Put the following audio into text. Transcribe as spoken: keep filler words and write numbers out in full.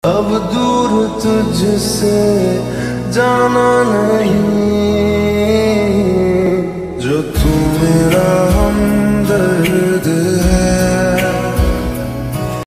अब दूर तुझसे जाना नहीं, जो तू मेरा